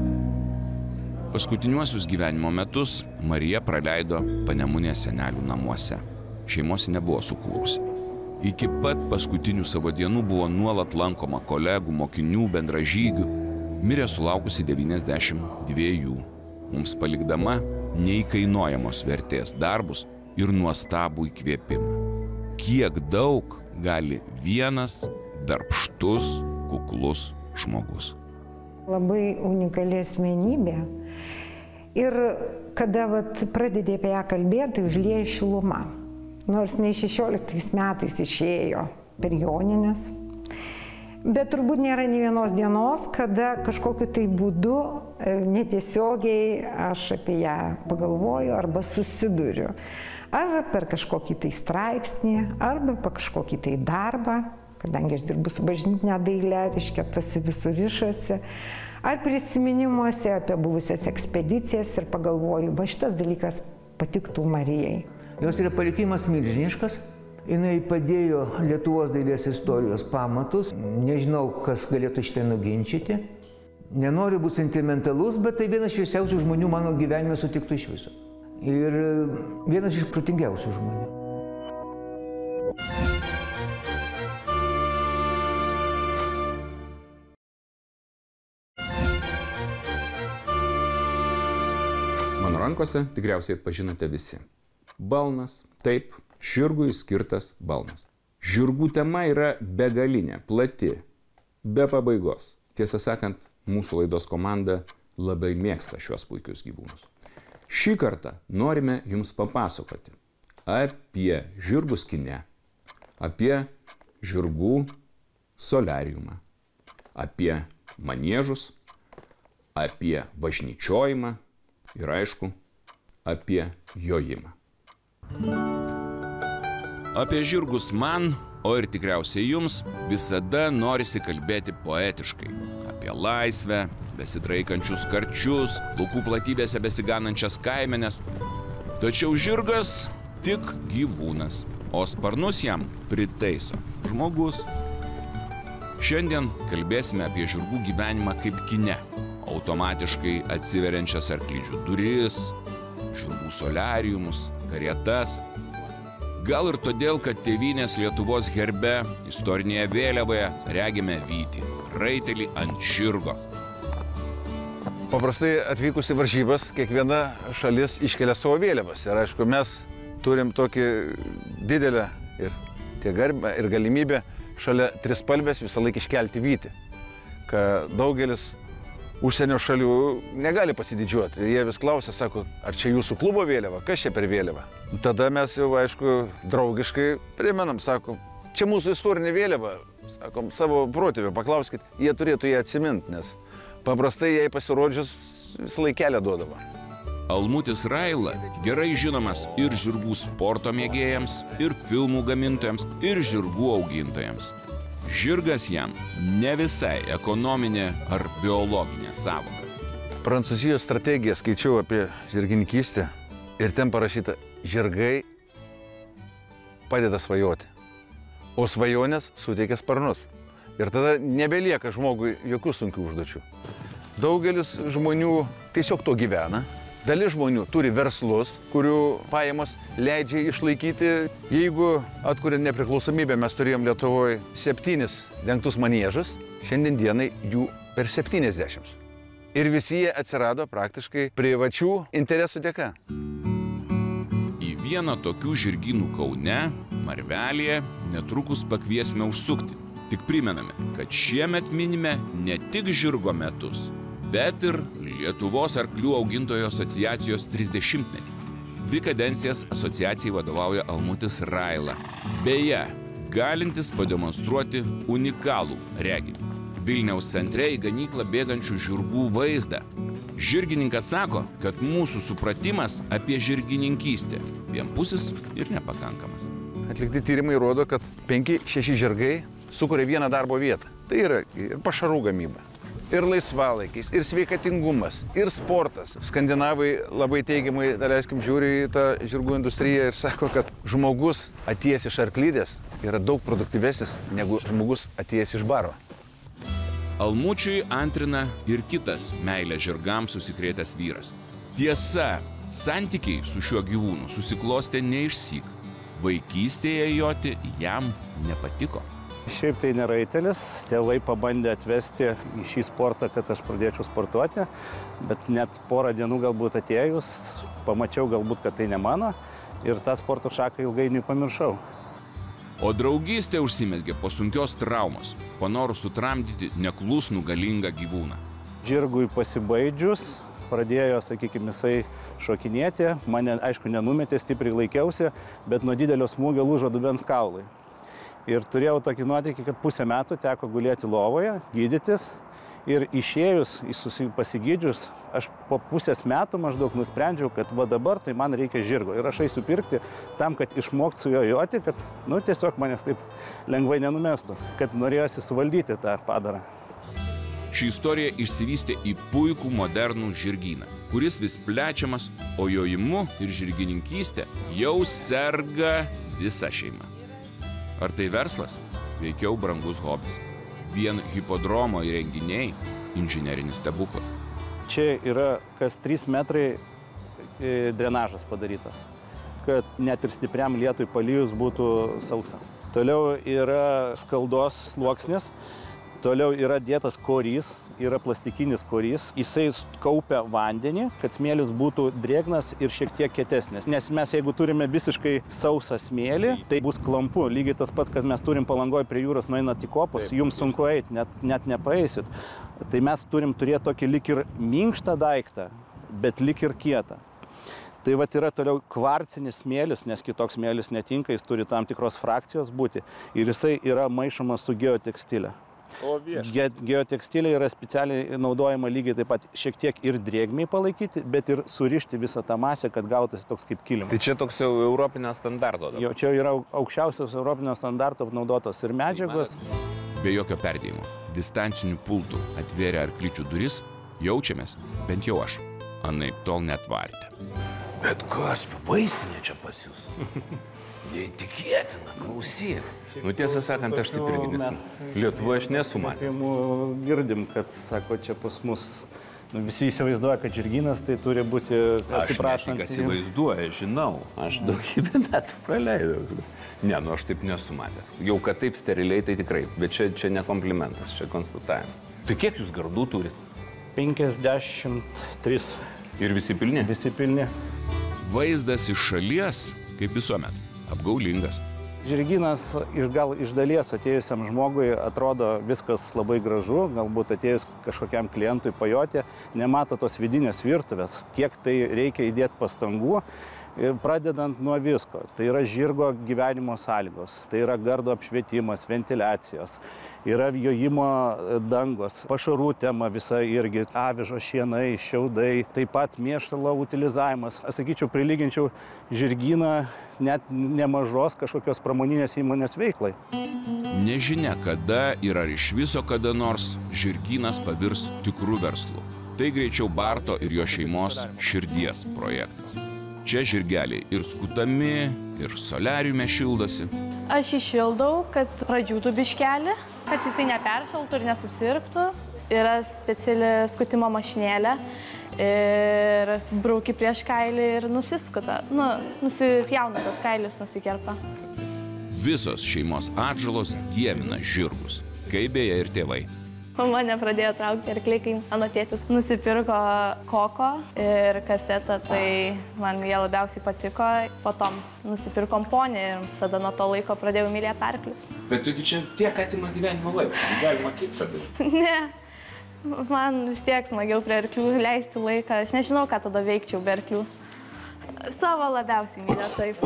Paskutiniuosius gyvenimo metus Marija praleido Panemunės senelių namuose. Šeimos nebuvo sukūrusi. Iki pat paskutinių savo dienų buvo nuolat lankoma kolegų, mokinių, bendražygių. Mirė sulaukusi 92. Mums palikdama neįkainojamos vertės darbus ir nuostabų įkvėpimą. Kiek daug gali vienas darbštus, kuklus žmogus. Labai unikali asmenybė. Ir kada pradedi apie ją kalbėti, tai užlieja šiluma. Nors ne 16 metais išėjo per Jonines. Bet turbūt nėra nei vienos dienos, kada kažkokiu tai būdu netiesiogiai aš apie ją pagalvoju arba susiduriu. Ar per kažkokį tai straipsnį, arba per kažkokį tai darbą, kadangi aš dirbu su bažnytinė daile, reiškia, tas visur rišasi, ar prisiminimuose apie buvusias ekspedicijas ir pagalvoju, va šitas dalykas patiktų Marijai. Jos yra palikimas milžiniškas. Jinai padėjo Lietuvos dailės istorijos pamatus. Nežinau, kas galėtų šitą nuginčyti. Nenoriu būti sentimentalus, bet tai vienas šviesiausių žmonių mano gyvenime sutiktų iš viso. Ir vienas iš protingiausių žmonių. rankose tikriausiai atpažinote visi. Balnas, taip, žirgui skirtas balnas. Žirgų tema yra begalinė, plati, be pabaigos. Tiesą sakant, mūsų laidos komanda labai mėgsta šiuos puikius gyvūnus. Šį kartą norime jums papasakoti apie žirgus kine, apie žirgų soliariumą, apie maniežus, apie važnyčiojimą ir aišku, apie jojimą. Apie žirgus man, o ir tikriausiai jums, visada norisi kalbėti poetiškai. Apie laisvę, besidraikančius karčius, laukų platybėse besiganančias kaimenes. Tačiau žirgas tik gyvūnas, o sparnus jam pritaiso žmogus. Šiandien kalbėsime apie žirgų gyvenimą kaip kine. Automatiškai atsiveriančias arklidžių duris, žirgų soliariumus, karietas. Gal ir todėl, kad tėvynės Lietuvos herbe, istorinėje vėliavoje regime vytį, raitelį ant žirgo. Paprastai atvykus į varžybas, kiekviena šalis iškelia savo vėliavas. Ir aišku, mes turim tokį didelę ir galimybę šalia trispalvės visą laiką iškelti vytį. Kad daugelis užsienio šalių negali pasididžiuoti. Jie vis klausia, sako, ar čia jūsų klubo vėliava, kas čia per vėliava? Tada mes jau, aišku, draugiškai primenam, sakom, čia mūsų istorinė vėliava, sakom, savo protėvių paklauskit, jie turėtų ją atsiminti, nes paprastai jai pasirodžius visą laiką kelią duodavo. Almutis Raila gerai žinomas ir žirgų sporto mėgėjams, ir filmų gamintojams, ir žirgų augintojams. Žirgas jam ne visai ekonominė ar biologinė sąvoka. Prancūzijos strategiją skaičiau apie žirgininkystę ir ten parašyta, žirgai padeda svajoti, o svajonės suteikia sparnus. Ir tada nebelieka žmogui jokių sunkių užduočių. Daugelis žmonių tiesiog to gyvena. Dalis žmonių turi verslus, kurių pajamos leidžia išlaikyti. Jeigu atkuriant nepriklausomybę mes turėjom Lietuvoje 7 dengtus maniežus, šiandien dienai jų per 70. Ir visi jie atsirado praktiškai privačių interesų dėka. Į vieną tokių žirgynų Kaune, Marvelėje, netrukus pakviesime užsukti. Tik primename, kad šiemet minime ne tik žirgo metus, bet ir Lietuvos arklių augintojų asociacijos 30-metį. 2 kadencijas asociacijai vadovauja Almutis Raila. Beje, galintis pademonstruoti unikalų reginį. Vilniaus centre į ganyklą bėgančių žirgų vaizdą. Žirgininkas sako, kad mūsų supratimas apie žirgininkystę vienpusis ir nepakankamas. Atlikti tyrimai rodo, kad 5-6 žirgai sukuria vieną darbo vietą. Tai yra ir pašarų gamyba. Ir laisvalaikis, ir sveikatingumas, ir sportas. Skandinavai labai teigiamai, daleiskim, žiūri į tą žirgų industriją ir sako, kad žmogus atėjęs iš arklidės yra daug produktyvesnis negu žmogus atėjęs iš baro. Almučiui antrina ir kitas meilę žirgams susikrėtęs vyras. Tiesa, santykiai su šiuo gyvūnu susiklostė neišsyk. Vaikystėje joti jam nepatiko. Šiaip tai ne raitelis, tėvai pabandė atvesti į šį sportą, kad aš pradėčiau sportuoti, bet net porą dienų galbūt atėjus, pamačiau galbūt, kad tai ne mano ir tą sporto šaką ilgainiui pamiršau. O draugystė užsimezgė po sunkios traumos, panorus sutramdyti neklusnų galingą gyvūną. Žirgui pasibaidžius, pradėjo, sakykime, jisai šokinėti, mane, aišku, nenumetė, stipriai laikiausi, bet nuo didelio smūgio lūžo dubens kaulai. Ir turėjau tokį nuotykį, kad pusę metų teko gulėti lovoje, gydytis. Ir išėjus, pasigydžius, aš po pusės metų maždaug nusprendžiau, kad va dabar tai man reikia žirgo. Ir aš eisiu pirkti tam, kad išmokti su juo joti, kad tiesiog manęs taip lengvai nenumestų, kad norėjosi suvaldyti tą padarą. Ši istorija išsivystė į puikų modernų žirgyną, kuris vis plečiamas, o jojimu ir žirgininkystė jau serga visa šeima. Ar tai verslas? Veikiau brangus hobis. Vien hipodromo įrenginiai – inžinerinis stebuklas. Čia yra kas 3 metrai drenažas padarytas, kad net ir stipriam lietui palijus būtų sausa. Toliau yra skaldos sluoksnis, toliau yra dėtas korys yra plastikinis korys, jisai kaupia vandenį, kad smėlis būtų drėgnas ir šiek tiek kietesnis. Nes mes jeigu turime visiškai sausą smėlį, tai bus klampu. Lygiai tas pats, kad mes turim Palangoje prie jūros nueinat į kopus, jums sunku eiti, net nepaeisit. Tai mes turim turėti tokį lyg ir minkštą daiktą, bet lyg ir kietą. Tai vat yra toliau kvarcinis smėlis, nes kitoks smėlis netinka, jis turi tam tikros frakcijos būti ir jisai yra maišomas su geotekstilė. Geotekstilė yra specialiai naudojama lygiai taip pat šiek tiek ir drėgmiai palaikyti, bet ir surišti visą tą masę, kad gautasi toks kaip kilimas. Tai čia toks jau europinio standarto. Jau čia yra aukščiausios europinio standarto naudotos ir medžiagos. Be jokio perdėjimo, distancinių pultų atvėrė arkličių duris, jaučiamės, bent jau aš, anaip tol netvarite. Bet kas, vaistinė čia pas jūs? Neįtikėtina, klausyk. Nu tiesą sakant, aš taip irgi nesu. Lietuvoje aš nesu matęs. Girdim, kad, sako, čia pas mus visi įsivaizduoja, kad žirgynas tai turi būti atsiprašant. Aš ne tik įsivaizduoju, žinau. Aš daugybę metų praleidau. Ne, nu aš taip nesu matęs. Jau kad taip steriliai, tai tikrai. Bet čia ne komplimentas, čia konstatavimas. Tai kiek jūs gardų turit? 53. Ir visi pilni? Visi pilni. Vaizdas iš šalies, kaip visuomet, apgaulingas. Žirgynas gal iš dalies atėjusiam žmogui atrodo viskas labai gražu, galbūt atėjus kažkokiam klientui pajoti, nemato tos vidinės virtuvės, kiek tai reikia įdėti pastangų, pradedant nuo visko. Tai yra žirgo gyvenimo sąlygos, tai yra gardo apšvietimas, ventiliacijos, yra jojimo dangos, pašarų tema visa irgi, avižo šienai, šiaudai, taip pat mėšlo utilizavimas. Aš sakyčiau, prilyginčiau žirgyną net nemažos kažkokios pramoninės įmonės veiklai. Nežinia kada ir ar iš viso kada nors žirgynas pavirs tikrų verslų. Tai greičiau Barto ir jo šeimos širdies projektas. Čia žirgeliai ir skutami, ir soliariume šildosi. Aš iššildau, kad pradžiūtų biškelį, kad jisai neperšaltų ir nesusirgtų. Yra speciali skutimo mašinėlė ir brauki prieš kailį ir nusiskuta. Nusipjauna tas kailis, nusikerpa. Visos šeimos atžalos dievina žirgus, kaip beje ir tėvai. Mane pradėjo traukti arkliai, kai mano tėtis nusipirko koko ir kasetą, tai man jie labiausiai patiko. Po to nusipirkom ponį ir tada nuo to laiko pradėjau mylėti arklius. Bet tugi čia tiek atima gyvenimo laiko, galima kaip tada? Ne, man vis tiek smagiau prie arklių leisti laiką. Aš nežinau, ką tada veikčiau be arklių. Savo labiausiai mylė taip.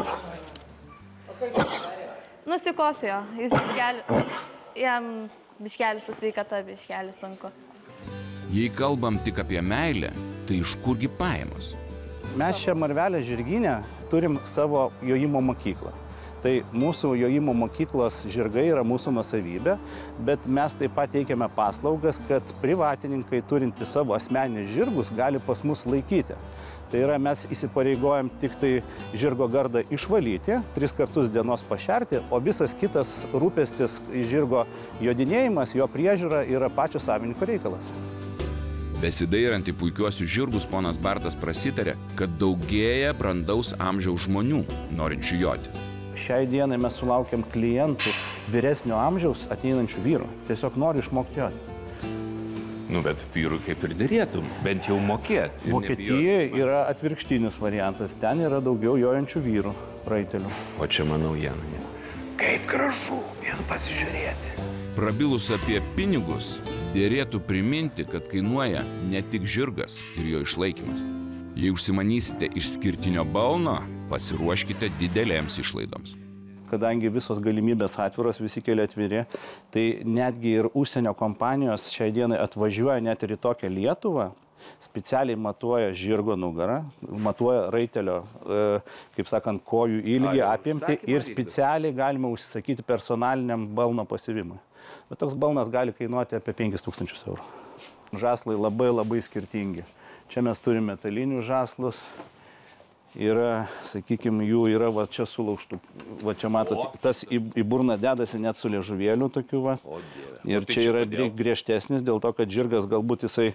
Nusikosijo, jis gali, jam biškelis su sveikata, biškelis sunku. Jei kalbam tik apie meilę, tai iš kurgi pajamos? Mes čia Marvelės žirgyne turim savo jojimo mokyklą. Tai mūsų jojimo mokyklos žirgai yra mūsų nuosavybė, bet mes taip pat teikiame paslaugas, kad privatininkai turinti savo asmeninius žirgus gali pas mus laikyti. Tai yra, mes įsipareigojam tik tai žirgo gardą išvalyti, 3 kartus dienos pašerti, o visas kitas rūpestis žirgo jodinėjimas, jo priežiūra yra pačio savininko reikalas. Besidairant į puikiuosius žirgus, ponas Bartas prasitarė, kad daugėja brandaus amžiaus žmonių, norinčių joti. Šiai dienai mes sulaukiam klientų vyresnio amžiaus ateinančių vyrų. Tiesiog nori išmokti joti. Nu, bet vyrui kaip ir dėrėtų, bent jau mokėti. Vokietijoje yra atvirkštinis variantas, ten yra daugiau jojančių vyrų, raitelių. O čia manau naujiena. Kaip gražu, vien pasižiūrėti. Prabilus apie pinigus, dėrėtų priminti, kad kainuoja ne tik žirgas ir jo išlaikymas. Jei užsimanysite išskirtinio balno, pasiruoškite didelėms išlaidoms. Kadangi visos galimybės atviros, visi keliai atviri, tai netgi ir užsienio kompanijos šiai dienai atvažiuoja net ir į tokią Lietuvą, specialiai matuoja žirgo nugarą, matuoja raitelio, kaip sakant, kojų ilgį, apimtį ir specialiai galima užsisakyti personaliniam balno pasiuvimui. Bet toks balnas gali kainuoti apie 5000 eurų. Žaslai labai skirtingi. Čia mes turime metalinius žaslus. Yra, sakykime, jų yra va čia sulaužtų. Va čia matot, tas į burną dedasi net su liežuvėliu tokiu va. Ir čia yra griežtesnis, dėl to, kad žirgas galbūt jisai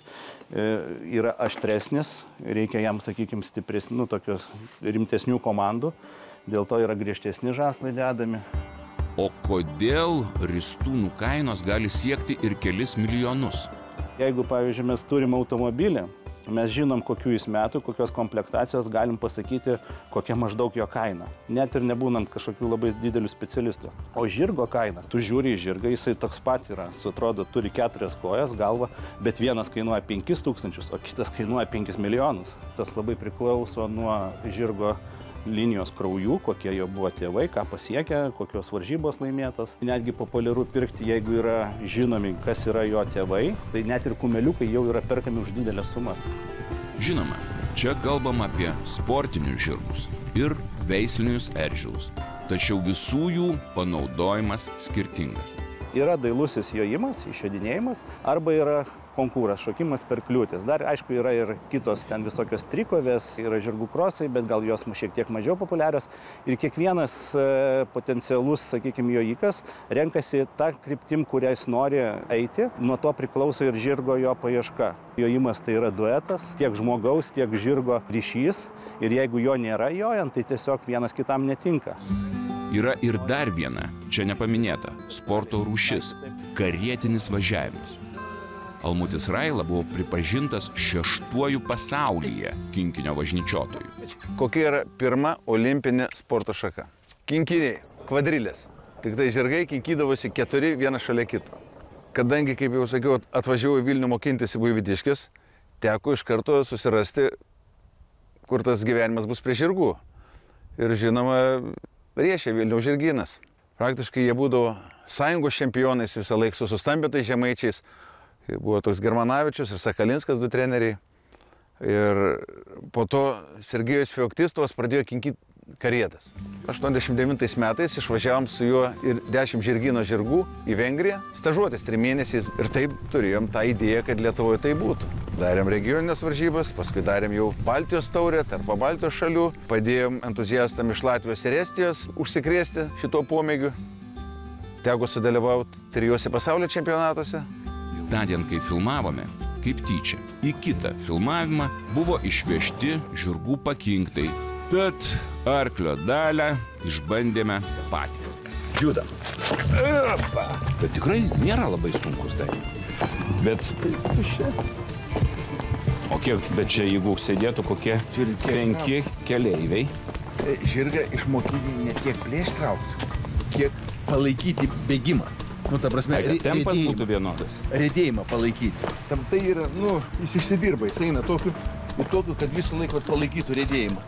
yra aštresnis, reikia jam, sakykime, stipresnių, tokios rimtesnių komandų, dėl to yra griežtesni žaslai dedami. O kodėl ristūnų kainos gali siekti ir kelis milijonus? Jeigu, pavyzdžiui, mes turim automobilį, mes žinom, kokių jis metų, kokios komplektacijos, galim pasakyti, kokia maždaug jo kaina. Net ir nebūnant kažkokių labai didelių specialistų. O žirgo kaina, tu žiūri į žirgą, jisai toks pat yra, atrodo, turi 4 kojas, galvą, bet vienas kainuoja 5 000, o kitas kainuoja 5 milijonus. Tas labai priklauso nuo žirgo linijos kraujų, kokie jo buvo tėvai, ką pasiekė, kokios varžybos laimėtos. Netgi populiaru pirkti, jeigu yra žinomi, kas yra jo tėvai, tai net ir kumeliukai jau yra perkami už didelės sumas. Žinoma, čia kalbam apie sportinius žirgus ir veislinius eržilus, tačiau visų jų panaudojimas skirtingas. Yra dailusis jojimas, išjodinėjimas, arba yra konkūras, šokimas per kliūtis. Dar, aišku, yra ir kitos ten visokios trikovės, yra žirgų krosai, bet gal jos šiek tiek mažiau populiarios. Ir kiekvienas potencialus, sakykime, jojikas renkasi tą kryptim, kurią jis nori eiti. Nuo to priklauso ir žirgo jo paieška. Jojimas tai yra duetas, tiek žmogaus, tiek žirgo ryšys. Ir jeigu jo nėra jojant, tai tiesiog vienas kitam netinka. Yra ir dar viena, čia nepaminėta, sporto rūšis – karietinis važiavimas. Almutis Raila buvo pripažintas 6. pasaulyje kinkinio važnyčiotojų. Kokia yra pirma olimpinė sporto šaka? Kinkiniai, kvadrilės. Tik tai žirgai kinkydavosi 4 vienas šalia kito. Kadangi, kaip jau sakiau, atvažiavau į Vilnių mokintis į Buivydiškis, teko iš karto susirasti, kur tas gyvenimas bus prie žirgų. Ir žinoma, riešė Vilniaus žirgynas. Praktiškai jie būdavo sąjungos čempionais visą laiką su sustambytais žemaičiais. Buvo toks Germanavičius ir Sakalinskas 2 treneriai. Ir po to Sergejus Feoktistovas pradėjo kinkyti karietas. 89 metais išvažiavom su juo ir 10 žirgyno žirgų į Vengriją, stažuotis 3 mėnesiais. Ir taip turėjom tą idėją, kad Lietuvoje tai būtų. Darėm regioninės varžybas, paskui darėm jau Baltijos taurę, tarp Baltijos šalių. Padėjom entuziastam iš Latvijos ir Estijos užsikrėsti šito pomėgiu. Teko sudalyvauti 3 pasaulio čempionatuose. Tądien, kai filmavome, kaip tyčia, į kitą filmavimą buvo išvežti žirgų pakinktai. Tad arklio dalę išbandėme patys. Judam. Bet tikrai nėra labai sunkus dalykas. Bet... O kiek, bet čia jeigu sėdėtų kokie 5 keleiviai? Žirgą išmokyti ne tiek plėšti traukti, kiek palaikyti bėgimą. Nu, ta prasme, tempas būtų vienodas. Riedėjimą palaikyti. Tam tai yra, jis išsidirba, jis eina tokiu, kad visą laiką palaikytų riedėjimą.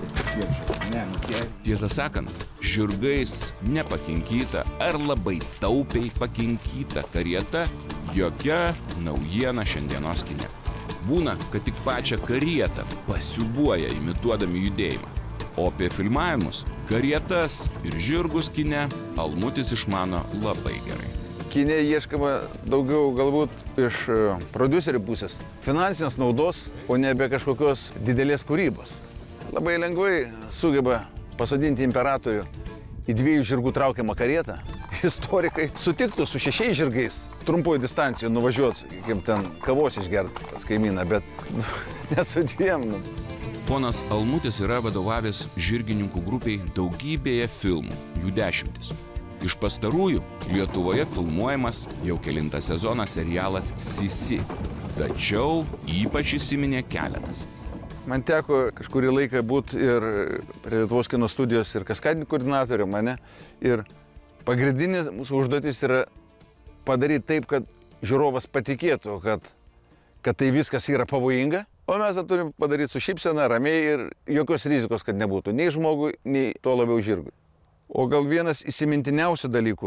Tiesą sakant, žirgais nepakinkyta ar labai taupiai pakinkyta karieta jokia naujiena šiandienos kine. Būna, kad tik pačią karietą pasiūbuoja imituodami judėjimą. O apie filmavimus, karietas ir žirgus kine Almutis išmano labai gerai. Kine ieškama daugiau galbūt iš prodiuserių pusės finansinės naudos, o nebe kažkokios didelės kūrybos. Labai lengvai sugeba pasodinti imperatorių į 2 žirgų traukiamą karietą. Istorikai sutiktų su 6 žirgais trumpoje distancijoje nuvažiuoti, sakykime, ten kavos išgerti pas kaimyną, bet ne su 2. Ponas Almutis yra vadovavęs žirgininkų grupiai daugybėje filmų, jų 10. Iš pastarųjų Lietuvoje filmuojamas jau 9. sezoną serialas Sisi, tačiau ypač įsiminė keletas. Man teko kažkurį laiką būti ir prie Lietuvos kino studijos ir kaskadinių koordinatorių mane. Ir pagrindinė mūsų užduotis yra padaryti taip, kad žiūrovas patikėtų, kad tai viskas yra pavojinga. O mes tą turim padaryti su šypsena, ramiai ir jokios rizikos, kad nebūtų nei žmogui, nei tuo labiau žirgui. O gal vienas įsimintiniausių dalykų,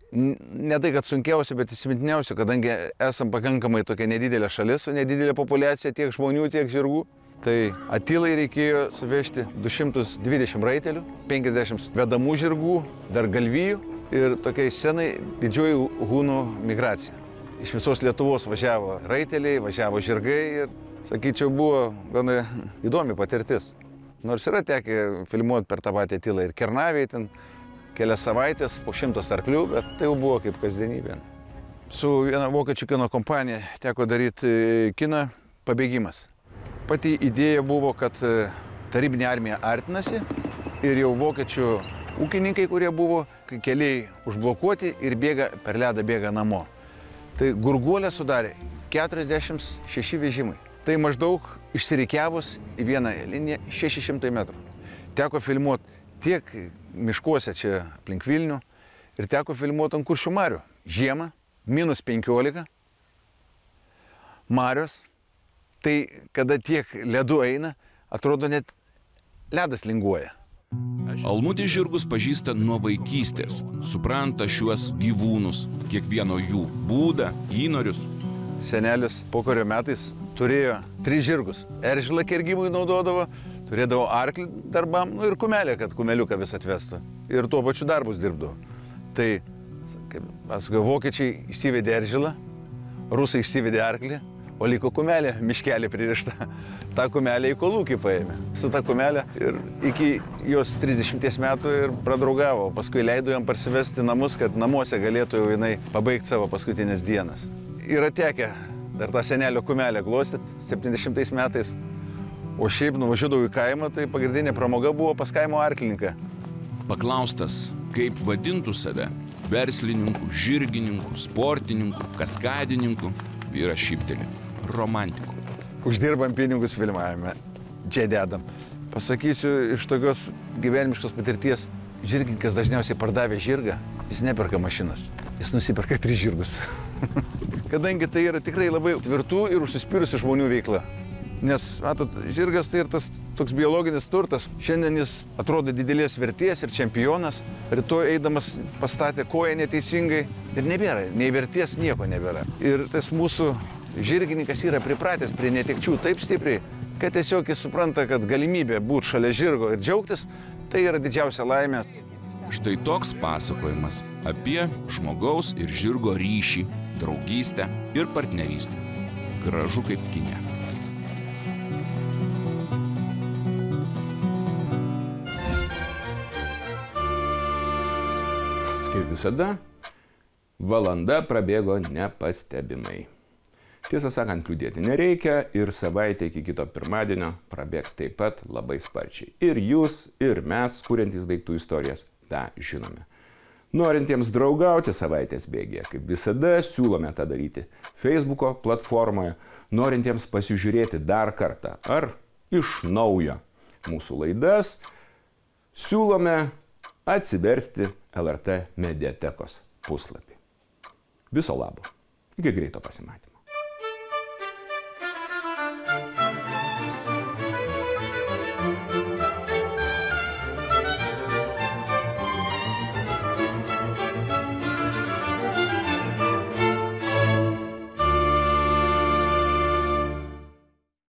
ne tai, kad sunkiausia, bet įsimintiniausių, kadangi esam pakankamai tokia nedidelė šalis su nedidelė populiacija tiek žmonių, tiek žirgų, tai Atylai reikėjo suvežti 220 raitelių, 50 vedamų žirgų, dar galvijų ir tokiai senai didžioji hunų migracija. Iš visos Lietuvos važiavo raiteliai, važiavo žirgai ir, sakyčiau, buvo gana įdomi patirtis. Nors yra tekę filmuoti per tą patį Atylą ir Kernavėje, ten kelias savaitės, po 100 arklių, bet tai jau buvo kaip kasdienybė. Su viena vokiečių kino kompanija teko daryti kiną Pabėgimas. Pati idėja buvo, kad tarybinė armija artinasi ir jau vokiečių ūkininkai, kurie buvo, keliai užblokuoti ir per ledą bėga namo. Tai Gurguolė sudarė 46 vežimai. Tai maždaug išsirikiavus į vieną liniją 600 metrų. Teko filmuoti tiek miškuose čia aplink Vilnių ir teko filmuoti ant Kuršių marių. Žiemą, -15, marios. Tai kada tiek ledų eina, atrodo net ledas linguoja. Almutis žirgus pažįsta nuo vaikystės, supranta šiuos gyvūnus, kiekvieno jų būdą, įnorius. Senelis pokario metais turėjo 3 žirgus. Eržilą kergimui naudodavo, turėdavo arklį darbam, ir kumelę, kad kumeliuką vis atvestų. Ir tuo pačiu darbus dirbdavo. Tai, kaip pasakoju, vokiečiai įsivedė eržilą, rusai įsivedė arklį, o liko kumelė miškelį pririšta. Ta kumelė į kolūkį paėmė. Su ta kumelė ir iki jos 30 metų ir pradraugavo. Paskui leido jam parsivesti namus, kad namuose galėtų jau jinai pabaigti savo paskutinės dienas. Yra tekę dar tą senelio kumelę glostyti 70 metais. O šiaip nuvažiuodavau į kaimą, tai pagrindinė pramoga buvo pas kaimo arklininką. Paklaustas, kaip vadintų save verslininku, žirgininku, sportininku, kaskadininku, vyras šypteli – romantiku. Uždirbam pinigus filmavime, čia dedam. Pasakysiu iš tokios gyvenimiškos patirties, žirgininkas dažniausiai pardavė žirgą, jis neperka mašinas, jis nusiperka 3 žirgus. Kadangi tai yra tikrai labai tvirtų ir užsispyrusių žmonių veikla. Nes, matot, žirgas tai ir tas toks biologinis turtas. Šiandien jis atrodo didelės vertės ir čempionas, rytoj eidamas pastatė koją neteisingai ir nebėra, nei vertės nieko nebėra. Ir tas mūsų žirgininkas yra pripratęs prie netekčių taip stipriai, kad tiesiog jis supranta, kad galimybė būti šalia žirgo ir džiaugtis, tai yra didžiausia laimė. Štai toks pasakojimas apie žmogaus ir žirgo ryšį, draugystę ir partnerystę. Gražu kaip kine. Kaip visada, valanda prabėgo nepastebimai. Tiesą sakant, liūdėti nereikia ir savaitė iki kito pirmadienio prabėgs taip pat labai sparčiai. Ir jūs, ir mes, kuriantys daiktų istorijas, tą žinome. Norintiems draugauti savaitės bėgėje, kaip visada, siūlome tą daryti Facebooko platformoje. Norintiems pasižiūrėti dar kartą ar iš naujo mūsų laidas, siūlome atsiversti LRT mediatekos puslapį. Viso labo. Iki greito pasimatymo.